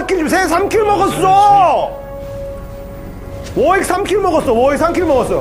4킬 좀 3킬 먹었어. 워익 3킬 먹었어. 워익 3킬 먹었어.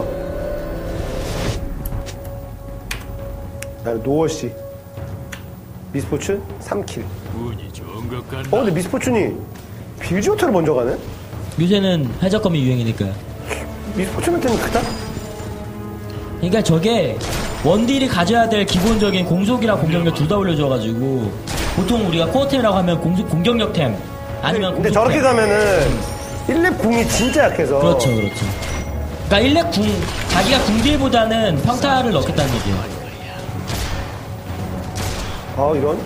노어씨 미스포춘 3킬. 운이 좋은 것 같나? 근데 미스포춘이 빌지오타를 먼저 가네? 요새는 해적검이 유행이니까. 미스포춘한테는 크다? 그러니까 저게 원딜이 가져야 될 기본적인 공속이랑 공격력 둘 다 올려줘가지고 보통 우리가 코어템이라고 하면 공격력템 아니면 근데 공속템. 저렇게 가면은 1렙 궁이 진짜 약해서. 그렇죠. 그러니까 1렙 궁 자기가 궁딜보다는 평타를 넣겠다는 얘기예요. 이런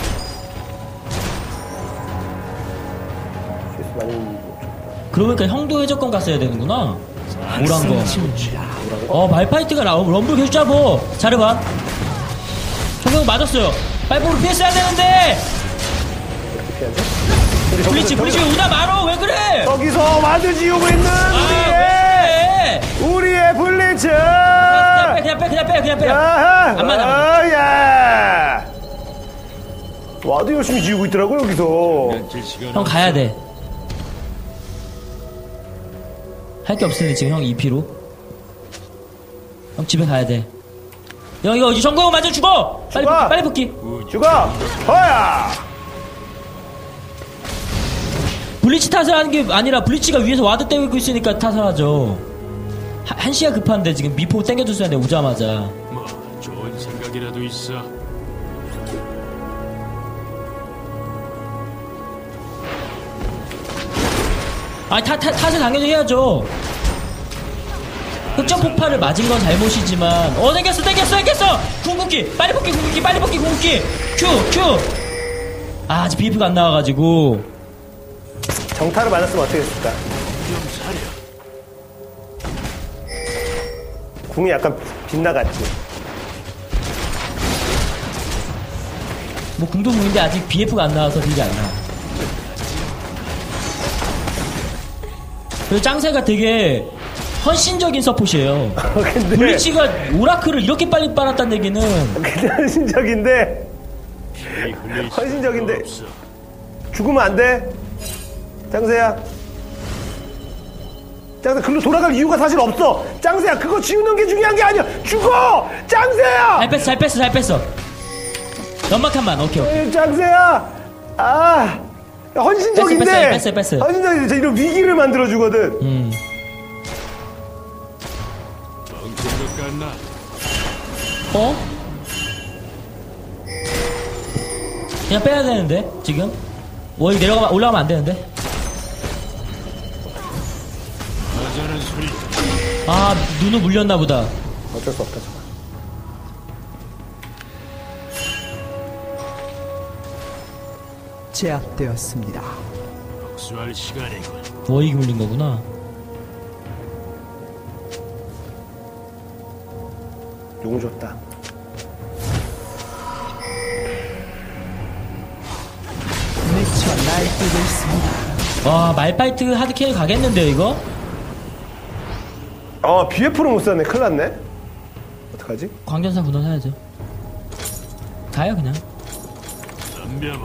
그러고 보니까 형도 해적검 갔어야 되는구나. 오란 거. 말파이트가 럼블 계속 잡어. 잘해봐. 정경 맞았어요. 빨보로 피했어야 되는데. 블리치 우나 말어. 왜 그래? 저기서 와드 지우고 있는 우리의 블리츠. 그냥 빼. 안 맞아. 야. 와드 열심히 지우고 있더라고 여기서. 형 가야 돼. 할 게 없으니 지금 형 2피로. 형 집에 가야 돼. 형 이거 정거용 맞아 죽어. 빨리 붙기. 죽어. 허야. 블리치 탓을 하는 게 아니라 블리치가 위에서 와드 때리고 있으니까 탓을 하죠. 한시가 급한데 지금 미포 땡겨줬어야 돼. 오자마자. 뭐 좋은 생각이라도 있어. 탓을 당연히 해야죠. 흑점 폭발을 맞은 건 잘못이지만 땡겼어. 궁극기 빨리 뽑기 큐. 아직 BF가 안 나와가지고. 정타를 맞았으면 어떻게 했을까? 궁이 약간 빗나갔지. 뭐 궁도 궁인데 아직 BF가 안 나와서 딜이 안 나와. 그리고 짱새가 되게 헌신적인 서폿이에요. 근데 블리치가 오라클을 이렇게 빨리 빨았다는 얘기는. 근데 헌신적인데 죽으면 안 돼. 짱새야. 짱새 글로 돌아갈 이유가 사실 없어. 짱새야 그거 지우는 게 중요한 게 아니야. 죽어. 짱새야. 잘 뺐어. 연막한만. 오케이. 짱새야. 헌신적인데. 뺐어. 헌신적인데 이런 위기를 만들어 주거든. 그냥 빼야 되는데 지금. 여기 올라가면 안 되는데. 눈을 물렸나 보다. 어쩔 수 없다. 제압되었습니다. 복수할 시간이군. 워익이 물린 거구나. 용 줬다. 미쳐 날뛰고 있습니다. 말파이트 하드캐리 가겠는데요 이거? BF를 못 쐈네. 큰일 났네. 어떡하지? 광전사 군원 해야죠. 가요 그냥. 덤벼봐.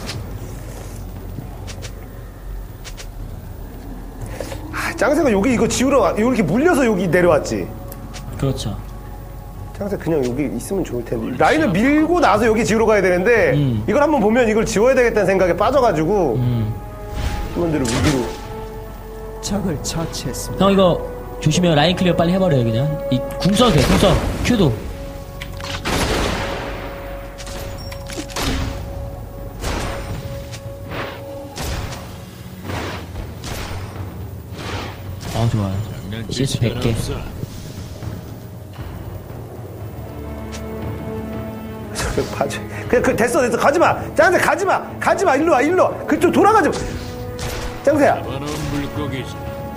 짱새가 여기 이거 지우러 이렇게 물려서 여기 내려왔지. 그렇죠. 짱새 그냥 여기 있으면 좋을 텐데. 라인을 밀고 나서 여기 지우러 가야 되는데 이걸 한번 보면 이걸 지워야 되겠다는 생각에 빠져가지고 팀원들을 위기로. 적을 처치했습니다. 형 이거 조심해요. 라인 클리어 빨리 해버려요 그냥. 궁 써도 돼. 궁 써. 큐도. 좋아요. CS 100개. 그냥 됐어 가지마. 짱새 가지마. 일로 와. 그쪽 돌아가지 마. 짱새야. 잡아놓은 물고기지.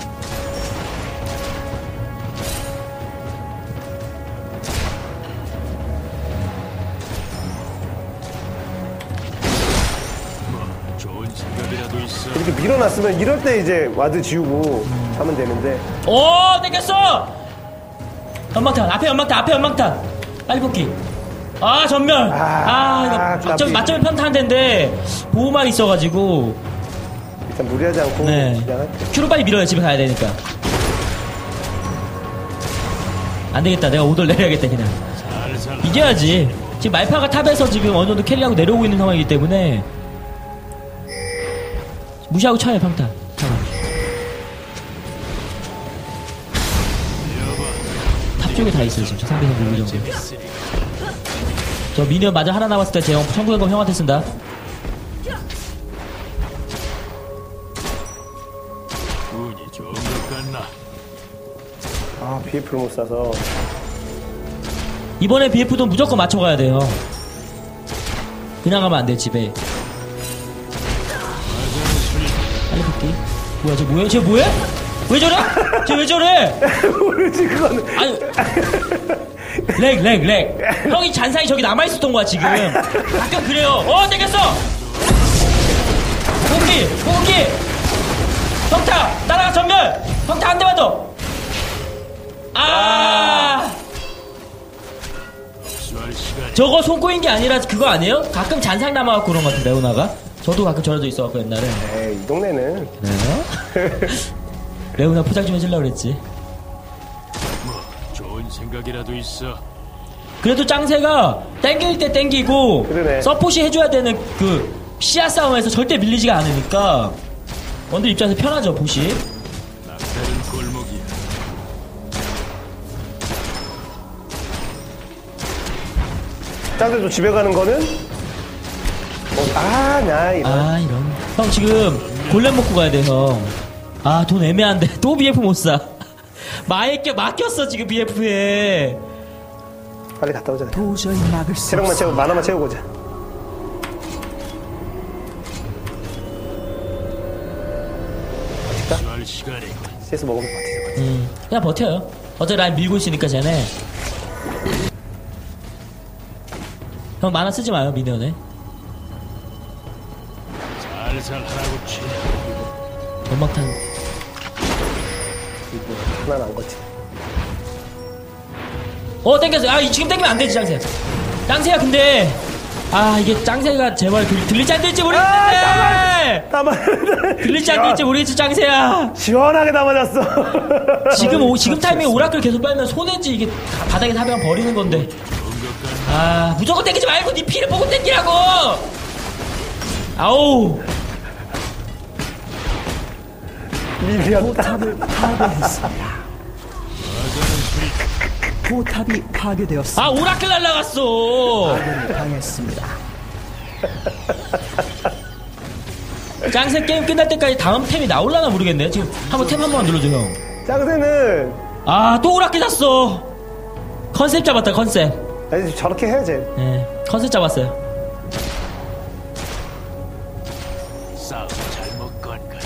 뭐 좋은 생각이라도 있어. 이렇게 밀어놨으면 이럴 때 이제 와드 지우고 하면 되는데. 땡겼어. 연막탄 앞에 연막탄 빨리 뽑기. 전멸. 이거 맞점이 편타한 데인데 보호막 있어가지고 일단 무리하지 않고 네. 그냥 할게요. 큐로 빨리 밀어요. 집에 가야 되니까. 안 되겠다. 내가 오돌 내려야겠다 그냥. 살살 이겨야지. 지금 말파가 탑에서 지금 어느 정도 캐리하고 내려오고 있는 상황이기 때문에 무시하고 쳐요 평타. 탑 쪽에 다 있어요 지금 저 상대 선수 이 정도. 저 미니언 마저 하나 남았을 때 제형 청구연금 형한테 쓴다. 운이 좋은 것 같나? 아 BF를 못 사서 이번에 BF도 무조건 맞춰가야 돼요. 그냥 가면 안 돼 집에. 빨리 볼게. 뭐야 쟤 뭐야? 쟤 뭐해? 왜 저래? 쟤 왜 저래? 모르지 그거는. 아니 렉 형이 잔상이 저기 남아있었던 거야 지금. 가끔 그래요. 땡겼어. 공기 평타 따라가 전멸. 평타 한 대만 더. 복수할 시간이 저거 손꼬인 게 아니라 그거 아니에요? 가끔 잔상 남아갖고 그런 것 같은데 레오나가. 저도 가끔 저러져 있어갖고 옛날에. 에이 이 동네는 레오나 포장 좀 해주려고 그랬지. 뭐 좋은 생각이라도 있어. 그래도 짱새가 땡길 때 땡기고 그러네. 서폿이 해줘야 되는 그 시야 싸움에서 절대 밀리지가 않으니까 원들 입장에서 편하죠 보시. 낙타는 골목이야. 짱들도 집에 가는 거는 나 이런. 형 지금 골렘 먹고 가야 돼 형. 돈 애매한데 또 BF 못 사. 맡겼어 지금 BF에. 빨리 갔다 오자. 도저히 막을 수 체력만 없어. 채우고 만화만 채우고 오자. 복수할 시간이군. CS 먹으면 버티자. 그냥 버텨요. 어차피 라인 밀고 있으니까 쟤네. 형 만화 쓰지 마요 미니언에. 살살 하라고 치냐. 연막탄. 하나는 안 거치. 땡겼어. 지금 땡기면 안 되지 짱새. 짱새야 근데 이게 짱새가 제발 들릴지 안 들릴지 모르겠는데. 들릴지 안 들릴지 모르겠지 짱새야. 시원하게 다 맞았어. 지금 타이밍에 오라클 계속 빨면 손해지. 이게 바닥에 타면 버리는 건데. 무조건 땡기지 말고 네 피를 보고 땡기라고. 아우. 밀렸다. 포탑을 파괴했습니다. 포탑이 파괴되었습니다. 오라클 날라갔어. 아군이 당했습니다. 짱새 게임 끝날 때까지 다음 템이 나올라나 모르겠네. 지금 한번 템 한 번만 눌러줘 형. 짱새는 또 오라클 잤어. 컨셉 잡았다 컨셉. 아니 저렇게 해야지. 네, 컨셉 잡았어요. 싸움 잘못 건 거야.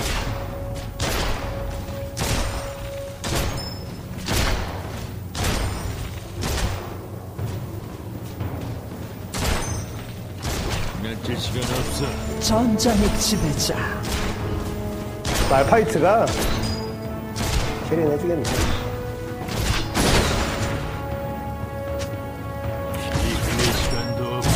며칠 시간 없어. 전장의 지배자. 말파이트가 캐리는 해주겠네. 이글의 시간도 없어.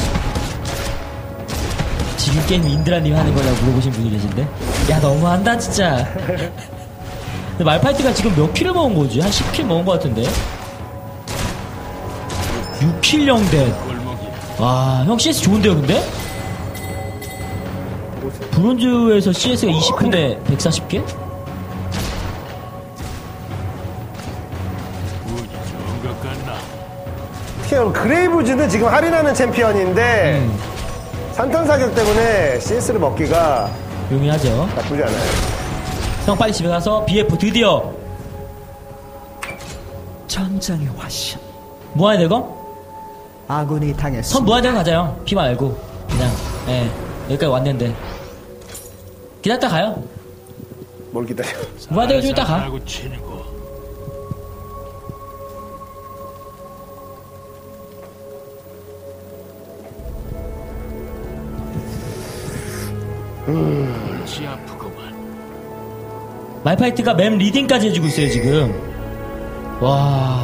지금 게임 인드라님 하는 거냐고 물어보신 분이 계신데. 야 너무한다 진짜. 근데 말파이트가 지금 몇 킬을 먹은 거지? 한 10킬 먹은 거 같은데. 6킬 0대. 골목이야. 형 CS 좋은데요 근데? 브론즈에서 CS가 20분에 140개? 운이 좋은 것 같나? 특히 그레이브즈는 지금 할인하는 챔피언인데 산탄 사격 때문에 CS를 먹기가 용이하죠. 나쁘지 않아요. 형 빨리 집에 가서 BF 드디어 전장의 화신. 무한대검? 아군이 선 당했습니다. 무한대검 가자 형. 피 말고 그냥 여기까지 왔는데 기다렸다 가요. 뭘 기다려. 무한대검 좀 이따 가. 하라고 치고. 골치 아프구만. 말파이트가 맵 리딩까지 해주고 있어요 지금. 와.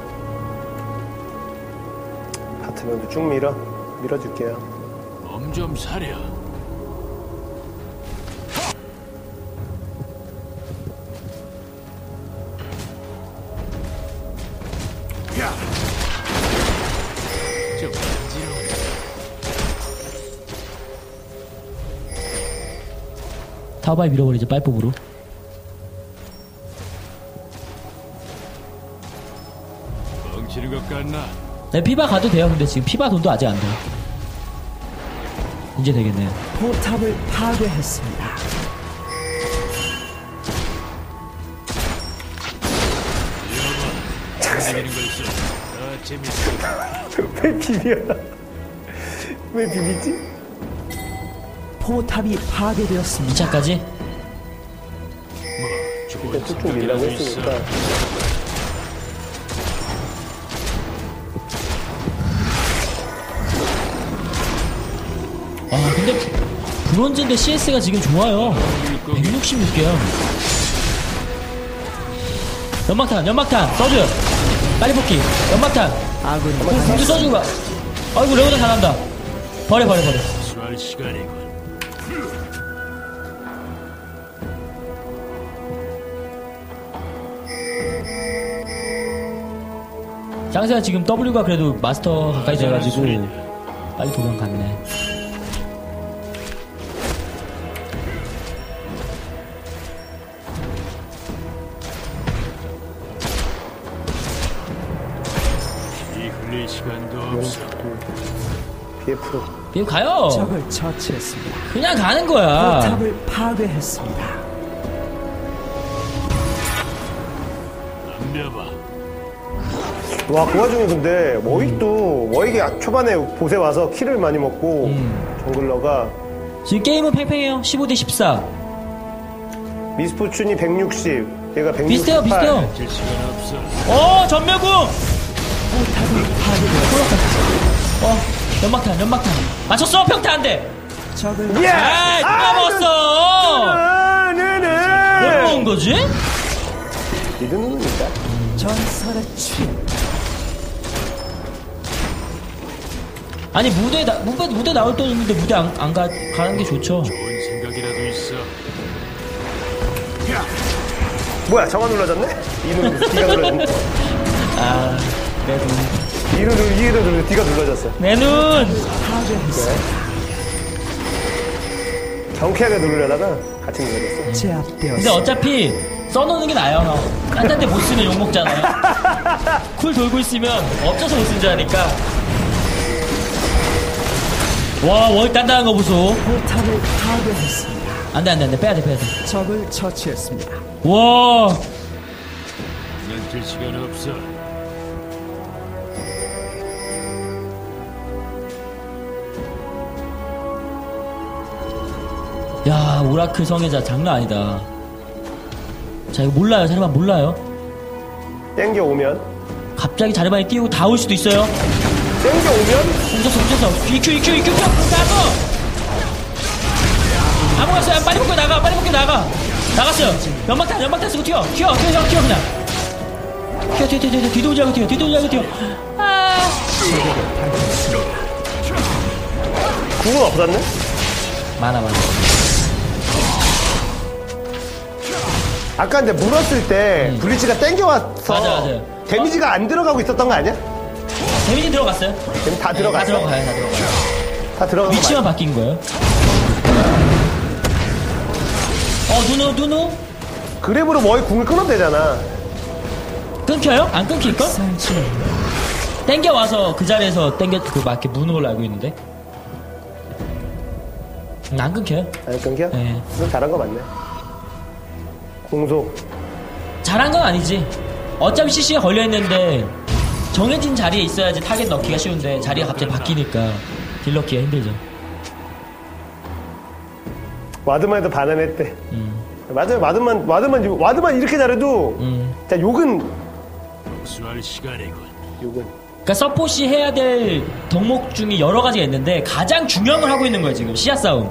바트맨도 쭉 밀어줄게요. 몸 좀 사려. 타워바이 밀어버리죠, 빨법으로. 멍치는 것 같나? 네, 피바 가도 돼요. 근데 지금 피바 돈도 아직 안 돼요. 이제 되겠네요. 포탑을 파괴했습니다. 움직이는 걸 써. 더 재밌어. 왜 비비야? 왜 비비지? 포탑이 파괴되었습니다. 2차까지? 뭐 좋은 일단 쭉쭉 밀라고 생각이라도 있어. 했으니까. 아, 근데 브론즈인데 CS가 지금 좋아요. 166개야. 연막탄 써줘요. 빨리 복귀. 연막탄. 아군이 공도 써주고 가. 아이고, 레오나 잘한다. 버려. 수할 시간이군. 장세가 지금 W가 그래도 마스터 가까이 돼가지고 빨리 도망갔네. 이 흘릴 시간도 없어. BF로. 이거 가요. 적을 처치했습니다. 그냥 가는 거야. 포탑을 파괴했습니다. 덤벼봐. 와, 그 와중에 근데 워익이 초반에 보세 와서 킬을 많이 먹고 정글러가 지금 게임은 팽팽해요. 15대 14. 미스포춘이 160, 얘가 168. 비슷해요. 질 시간 없어. 전멸궁. 포탑이 파괴되었습니다. 연막탄. 맞췄어. 평타 안 돼. 적을 예! 아, 누가 먹었어. 뭘 먹은 거지? 리드는 있다. 전설의 춤. 아니, 무대 나올 돈 있는데 무대 안 가는 게 좋죠. 좋은 생각이라도 있어. 뭐야, 정화 눌러졌네? 이는 D가 눌러졌네. 아, 내 눈. 이는 D가 눌러졌어. 내 눈. 파괴했습니다. 경쾌하게 누르려다가 같이 눌러졌어. 근데 제압되었습니다. 어차피 써놓는 게 나아요. 딴데 못 쓰면 욕먹잖아요. 쿨 돌고 있으면 엎쳐서 못 쓴 줄 아니까. 와, 월 단단한 거 보소. 포탑을 파괴했습니다. 안 돼. 빼야 돼. 적을 처치했습니다. 와, 넌질 시간 없어. 야, 오라클 성애자 장난 아니다. 자, 이거 몰라요. 자르반 몰라요. 땡겨 오면. 갑자기 자르반이 뛰고 다 올 수도 있어요. 땡겨 오면. 훔쳤어. EQ. 나가! 아무것도 빨리 먹고 나가. 나갔어요. 연막탄 쓰고 튀어, 그냥. 튀어. 뒤돌자고 튀어. 아. 궁은 없었네? 많아. 아까 이제 물었을 때 블리츠가 땡겨와서 맞아요. 데미지가 안 들어가고 있었던 거 아니야? 데미지 들어갔어요? 데미지 다 들어갔어. 다 들어가요. 다 들어간 거 위치만 바뀐 거예요. 누누? 그랩으로 워익 궁을 끊으면 되잖아. 끊겨요? 안 끊길걸? 살지. 땡겨와서 그 자리에서 맞게 무는 걸로 알고 있는데. 안 끊겨요? 안 끊겨? 네. 그럼 잘한 거 맞네. 공속. 잘한 건 아니지. 어차피 CC가 걸려있는데 정해진 자리에 있어야지 타겟 넣기가 쉬운데 자리가 갑자기 바뀌니까 딜 넣기가 힘들죠. 와드만 해도 반환했대. 맞아요. 와드만 이렇게 잘해도 자, 욕은 수할 시간이군. 그러니까 서폿이 해야 될 덕목 중에 여러 가지가 있는데 가장 중요한 걸 하고 있는 거예요 지금. 시야 싸움.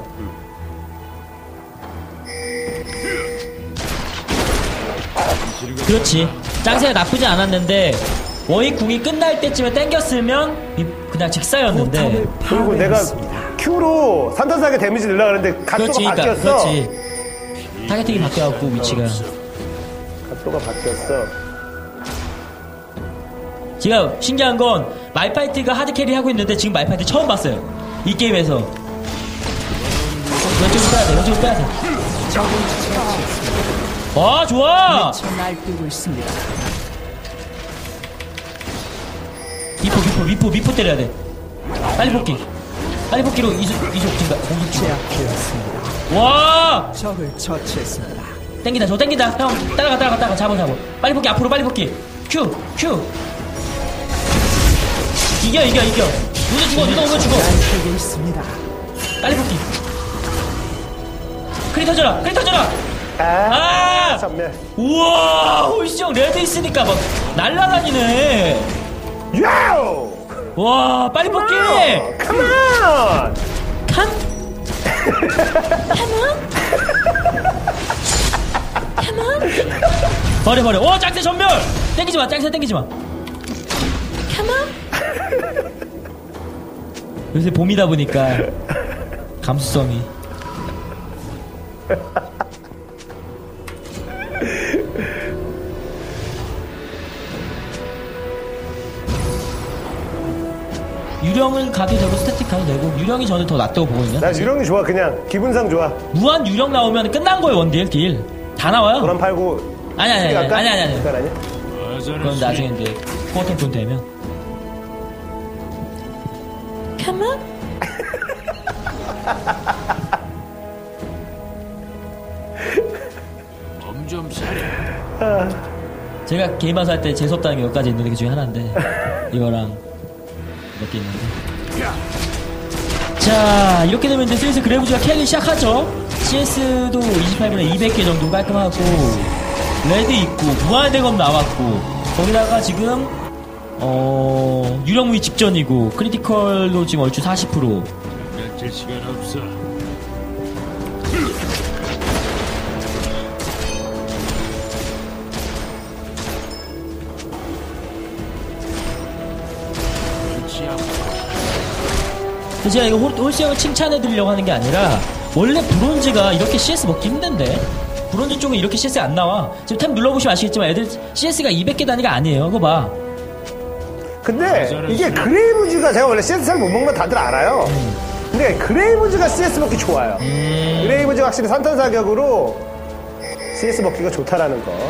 그렇지. 짱새가 나쁘지 않았는데 워익 궁이 끝날 때쯤에 땡겼으면 그냥 직사였는데. 포탑을 그리고 내가 파괴했습니다. Q로 산탄사하게 데미지 늘려가는데 각도가 바뀌었어. 그렇지. 타겟팅이 바뀌어갖고 위치가. 각도가 바뀌었어. 제가 신기한 건 말파이트가 하드캐리 하고 있는데 지금 말파이트 처음 봤어요. 이 게임에서. 왼쪽으로 빼야 돼. 적을 처치했습니다. 와, 좋아! 미쳐 날뛰고 있습니다. 미포 때려야 돼. 빨리 복귀. 빨리 복귀로 이속 증가, 공속 증가. 제압되었습니다. 와! 적을 처치했습니다. 땡긴다, 저 땡긴다. 형, 따라가. 잡아. 빨리 복귀, 앞으로 빨리 복귀. 큐. 이겨. 누가 오면 죽어. 날뛰고 있습니다. 빨리 복귀. 크리 터져라. 아! 전멸. 우와, 홀씨 형 레드 있으니까 막 날라다니네. 야우! 와, 빨리 복귀. 컴온! 버려. 오, 짱새 전멸. 땡기지 마. 요새 봄이다 보니까 감수성이. 유령을 가도 되고 스태틱 가도 되고 유령이 저는 더 낫다고 보거든요. 나 유령이 좋아. 그냥 기분상 좋아. 무한 유령 나오면 끝난 거예요. 원딜 딜 다 나와요. 그럼 팔고. 아니. 그건 아니야? 그건 나중에 이제 코어템 돈 되면. 가만. 몸 좀 사려. 제가 게임 방송 할 때 재수없다는 게 몇 가지 있는데 그 중에 하나인데 이거랑 몇 개 있는데. 자, 이렇게 되면 이제 슬슬 그래브즈가 캐리 시작하죠. CS도 28분에 200개 정도 깔끔하고 레드 있고 무한대검 나왔고 거기다가 지금 유령무기 직전이고 크리티컬도 지금 얼추 40%. 며칠 시간 없어. 눈치 아파. 근데 제가 이거 홀씨 형을 칭찬해드리려고 하는 게 아니라 원래 브론즈가 이렇게 CS 먹기 힘든데 브론즈 쪽은 이렇게 CS 안 나와. 지금 탭 눌러보시면 아시겠지만 애들 CS가 200개 단위가 아니에요. 그거 봐. 근데 이게 그레이브즈가 제가 원래 CS 잘 못 먹는 거 다들 알아요. 근데 그레이브즈가 CS 먹기 좋아요. 그레이브즈가 확실히 산탄 사격으로 CS 먹기가 좋다라는 거.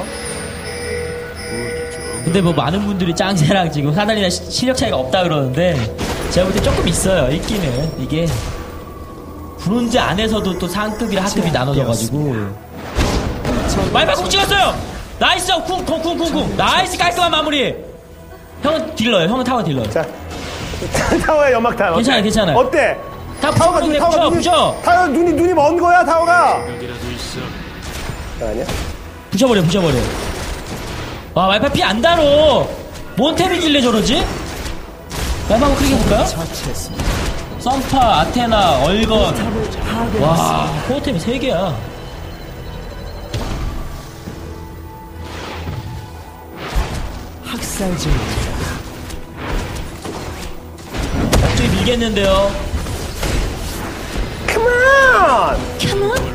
근데 뭐 많은 분들이 짱새랑 지금 사단이나 실력 차이가 없다 그러는데 제가 볼 때 조금 있어요. 있기는. 이게 브론즈 안에서도 또 상급이랑 하급이 나눠져가지고. 말발국 찍었어요. 나이스. 쿵. 나이스. 깔끔한 마무리. 형은 딜러예요. 형은 타워 딜러예요. 자, 타워의 연막탄. 괜찮아요. 어때? 타워가 부셔. 타워 눈이 먼 거야, 타워가. 여기라도 있어. 아니야? 부셔버려. 와, 말파 피 안 달어. 뭔 탭이길래 저러지? 말파 한번 크게 해볼까요? 처치했습니다. 썸파, 아테나, 얼건. 탑을 파괴했습니다. 와, 코어템이 3개야. 학살 중입니다. 갑자기 밀겠는데요. 컴온!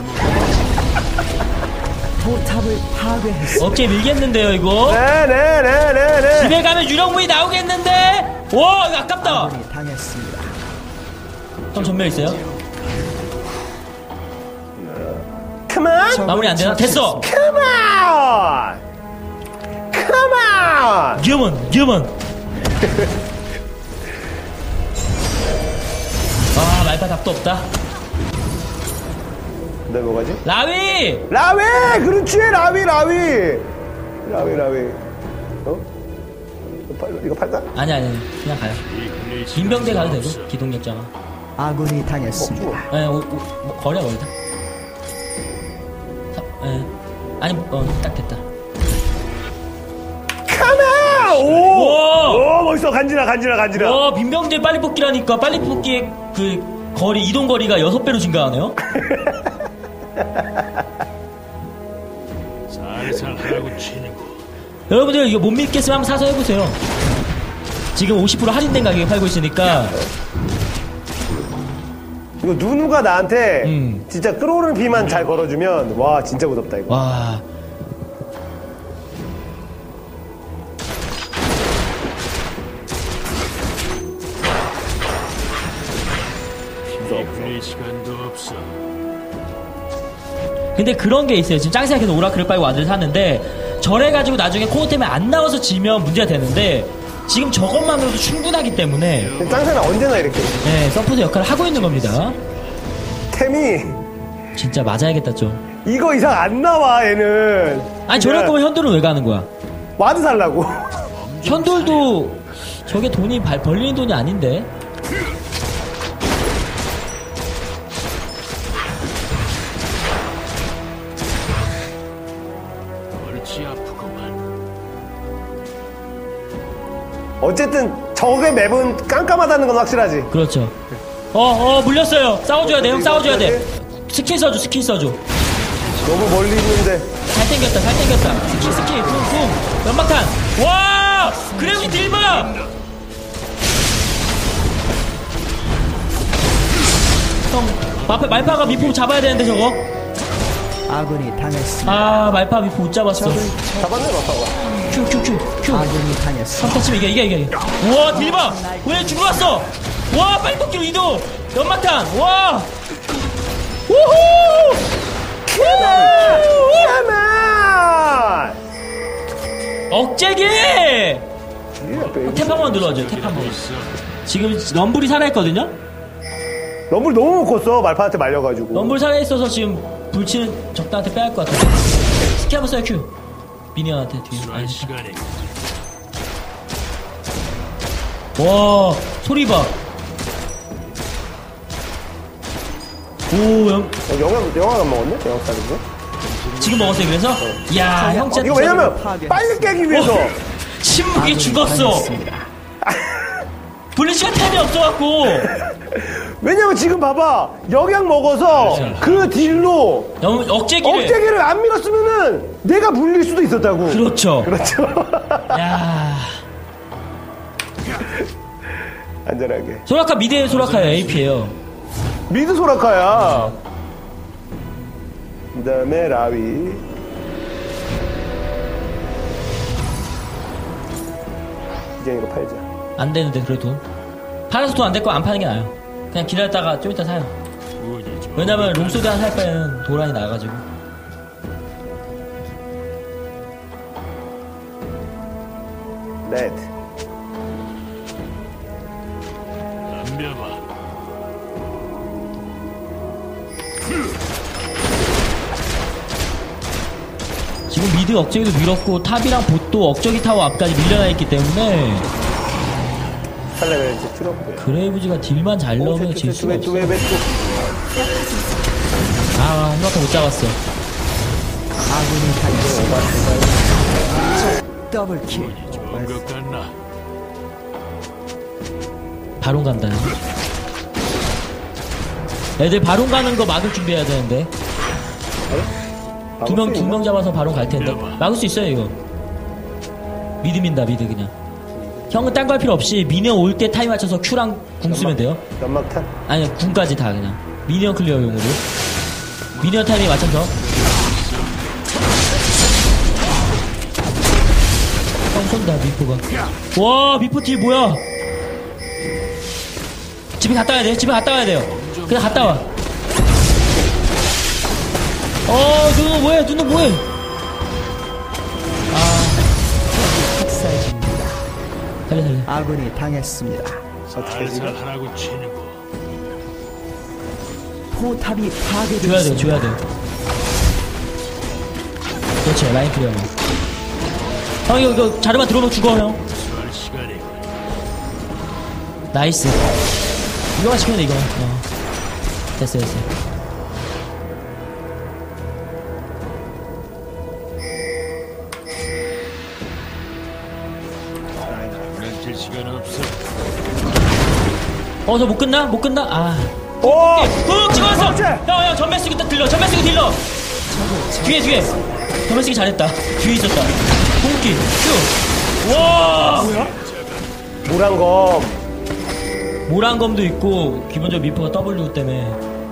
포탑을 파괴했습니다. 어깨 밀겠는데요, 이거. 네. 집에 가면 유령무이 나오겠는데? 와, 이거 아깝다. 아군이 당했습니다. 형 전멸 있어요? 컴온! 마무리 안 되나? 됐어. 컴온! 기어먼. 아, 말파 답도 없다. 네, 뭐가지? 라위! 그렇지, 라위. 어? 이거 팔까? 아니, 그냥 가요. 민병대 가도 되고, 기동력자가. 아군이 당했습니다. 예, 거리야. 아니, 딱 됐다. 오, 멋있어. 간지나. 와, 민병대 빨리 뽑기라니까, 빨리 뽑기의 이동 거리가 6배로 증가하네요? 살살 하라고 치는 거. 여러분들 이거 못 믿겠으면 한번 사서 해보세요. 지금 50% 할인된 가격에 팔고 있으니까. 이거 누누가 나한테 진짜 끓어오르는 비만 잘 걸어주면 와 진짜 무섭다 이거. 와. 플레이 시간도 없어. 근데 그런 게 있어요. 지금 짱생각해서 오라클을 빨고 와드를 샀는데 저래가지고 나중에 코어 때문에 안 나와서 지면 문제가 되는데 지금 저것만으로도 충분하기 때문에 짱새는 언제나 이렇게 네, 서포트 역할을 하고 있는 겁니다. 템이 진짜 맞아야겠다 좀. 이거 이상 안 나와 얘는. 아니 저럴 거면 현돌은 왜 가는 거야? 와드 살라고. 현돌도 저게 돈이 벌리는 돈이 아닌데. 골치 아프구만. 어쨌든 저게 맵은 깜깜하다는 건 확실하지. 그렇죠. 물렸어요. 싸워줘야 돼, 형 싸워줘야 돼. 스킬 써줘, 스킬 써줘. 너무 멀리 있는데. 잘 땡겼다, 잘 땡겼다. 스킬, 쿵. 연막탄. 와! 그래우지 딜봐! 형, 말파가 미포 잡아야 되는데 저거? 아군이 당했습니다. 아, 말파 미포 못 잡았어. 잡았네 마파가. 큐. 아군이 당했습니다. 선타치면 이게. 우와, 딜봐! 왜 죽으러 왔어? 와, 빨리 뽑기로 이동! 연막탄! 와! 우후! 야만! 억제기! 탭 한번 눌러줘요, 탭 한번. 지금 럼블이 살아있거든요? 럼블 너무 못 컸어. 말파한테 말려가지고. 럼블 살아있어서 지금 불치는 적당한테 빼야 할 것 같아. 스킬 한번 써요, 큐. 미니언한테 뒤에. 할 시간이. 와, 소리 봐. 오, 영화 안 먹었네? 영화 살인데? 지금 먹었어요, 그래서? 이야, 형 진짜. 이거 왜냐면 빨리 깨기 위해서. 침묵이 죽었어. 블리치가 템이 없어갖고. 왜냐면 지금 봐봐. 영양 먹어서 그 딜로 억제기를 안 밀었으면은 내가 물릴 수도 있었다고. 그렇죠. 야. 안전하게. 소라카 미드의 소라카예요, AP예요. 미드 소라카야. 그 다음에 라위. 이제 이거 팔자. 안 되는데, 그래도. 팔아서 돈 안 될 거 안 파는 게 나아요. 그냥 기다렸다가 좀 이따 사요. 왜냐면 롱소드 한 살 바에는 도란이 나가지고. 넷. 덤벼봐. 지금 미드 억제기도 밀었고 탑이랑 봇도 억제기 타워 앞까지 밀려나 있기 때문에 살레가 이제 줄었고요. 그레이브즈가 딜만 잘 넣으면 질 수가 없어. 왜 아, 한바탕 못 잡았어. 아군이 당했습니다. 더블킬. 좋은 것 같나? 바론 간다. 애들 바론 가는 거 막을 준비해야 되는데. 두 명 잡아서 바론 갈 텐데. 막을 수 있어요, 이거. 미드 민다, 미드 그냥. 형은 딴 거 할 필요 없이 미니언 올 때 타임 맞춰서 Q랑 궁 쓰면 돼요. 연막탄? 아니, 궁까지 다 그냥. 미니언 클리어용으로. 미니언 타이밍 맞춰서. 형 쏜다, 미포가. 와, 미포 딜 뭐야? 집에 갔다 와야 돼요? 집에 갔다 와야 돼요. 그냥 갔다 와. 누누 뭐해? 누누 뭐해? 학살 중입니다. 살려. 아군이 당했습니다. 살살 하라고 치는 거. 포탑이 줘야 돼요, 파괴되었습니다. 줘야 돼요. 그렇지, 라인 클리어만. 형, 이거 자르마 들어오면 죽어, 형. 할 시간이. 나이스. 이거만 시키면 돼, 이거만. 됐어. 렌틸 시간 없어. 저 못 끝나? 못 끝나? 아. 오! 훅 찍어왔어! 그렇지! 형, 전멸 쓰기 딱 딜러. 전멸 쓰기 딜러. 뒤에. 전멸 쓰기 잘했다. 뒤에 있었다. 공기. 큐. 와! 모란검. 모란검도 있고, 기본적으로 미포가 W 때문에.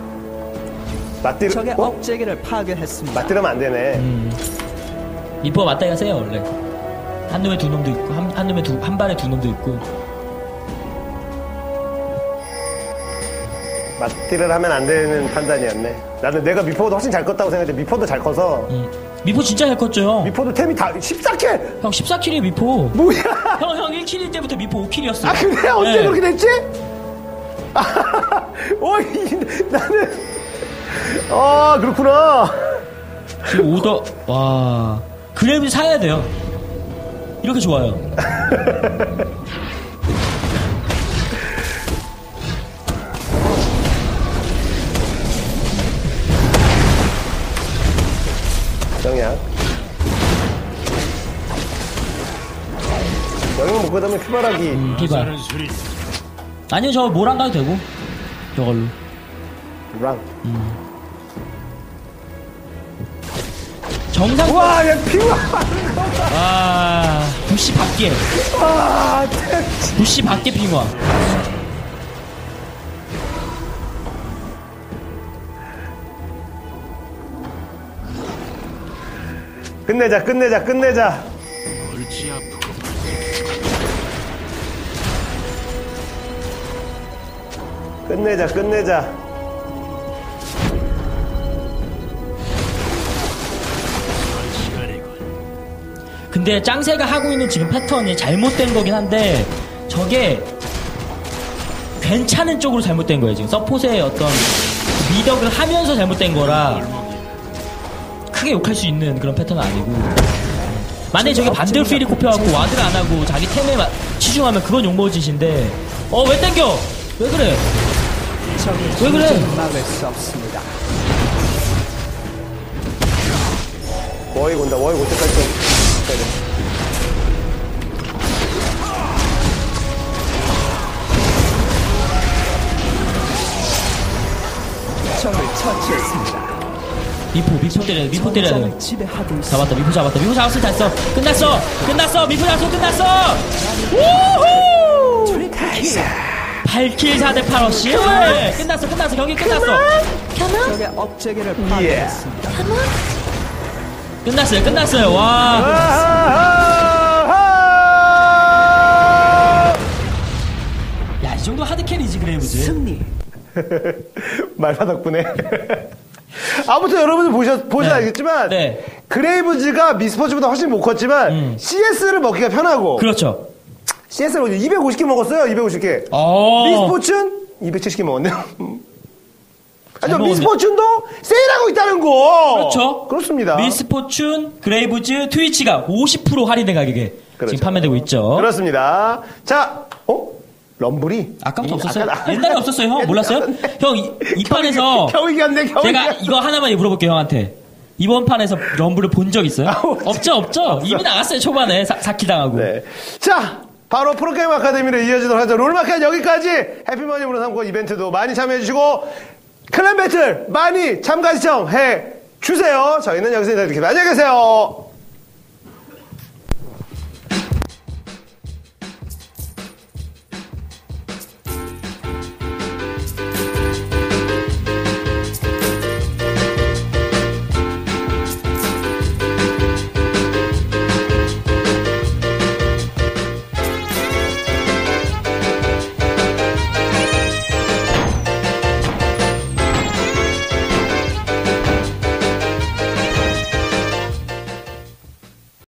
적의 억제기를 파괴했습니다. 맞들으면 안 되네. 미포가 맞다이가 세요, 원래. 한 놈에 두 놈도 있고, 한 발에 두 놈도 있고. 맞딜을 하면 안 되는 판단이었네. 나는 내가 미포보다 훨씬 잘 컸다고 생각했는데 미포도 잘 커서. 미포 진짜 잘 컸죠, 형. 미포도 템이 다 14킬! 형 14킬이에요, 미포. 뭐야? 형 1킬일 때부터 미포 5킬이었어요. 아, 그래? 언제 그렇게 됐지? 나는. 아, 그렇구나. 지금 오더, 와. 그래브 사야 돼요. 이렇게 좋아요. 정약. 영역 못 걷으면 피바라기. 피바. 하는 소리. 아니요, 저 모랑 가도 되고. 저걸로. 랑. 정상. 우와, 야, 피바! 와. 부시 밖에. 아, 부시 밖에 빙화. 끝내자. 골치 아프고. 끝내자. 시간이군. 근데 짱새가 하고 있는 지금 패턴이 잘못된 거긴 한데 저게 괜찮은 쪽으로 잘못된 거예요. 지금 서폿의 어떤 미덕을 하면서 잘못된 거라 크게 욕할 수 있는 그런 패턴은 아니고 만약에 저게 반대로 필이 꼽혀갖고 와드를 안 하고 자기 템에 치중하면 그건 욕먹어짓인데 왜 땡겨? 왜 그래? 왜 그래? 막을 수 없습니다. 워익 온다. 워익 올 때까지 좀. 기다려. 적을 처치했습니다. 미포 때려야 돼요. 전장을 지배하고 있습니다. 잡았다, 미포 잡았으면 됐어. 끝났어. 미포 잡았어, 끝났어. 우후! 8킬 4대 8어씨. 끝났어. 경기 끝났어. 적의 억제기를 파괴했습니다. 끝났어요. 와. 야, 이 정도 하드캐리지, 그레이브즈. 승리. 말파 덕분에. 아무튼 여러분들 보셔 알겠지만 네. 그레이브즈가 미스포츠보다 훨씬 못 컸지만 CS를 먹기가 편하고 그렇죠. CS를 250개 먹었어요. 250개. 미스포츠는 270개 먹었네요. 아니요, 먹었네. 미스포츠도 세일하고 있다는 거. 그렇죠. 그렇습니다. 미스포춘, 그레이브즈, 트위치가 50% 할인된 가격에 그렇죠. 지금 판매되고 있죠. 그렇습니다. 자, 럼블이 아까부터 없었어요? 아까 옛날에 없었어요, 형? 몰랐어요? 형, 이 판에서 겨우 이겼네. 제가 이거 하나만 물어볼게요, 형한테. 이번 판에서 럼블을 본 적 있어요? 없죠. 이미 나갔어요, 초반에. 4킬 당하고. 네. 자, 바로 프로게임 아카데미로 이어지도록 하죠. 롤마켓 여기까지 해피머니 문화상품 이벤트도 많이 참여해주시고 클랜 배틀 많이 참가 신청해 주세요. 저희는 여기서 인사드리겠습니다. 안녕히 계세요.